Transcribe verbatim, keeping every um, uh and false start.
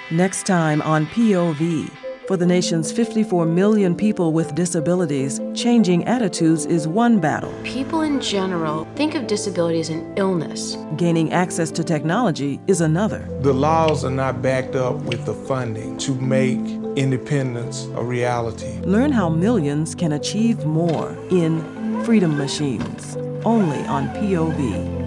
Next time on P O V. For the nation's fifty-four million people with disabilities, changing attitudes is one battle. People in general think of disability as an illness. Gaining access to technology is another. The laws are not backed up with the funding to make independence a reality. Learn how millions can achieve more in Freedom Machines, only on P O V.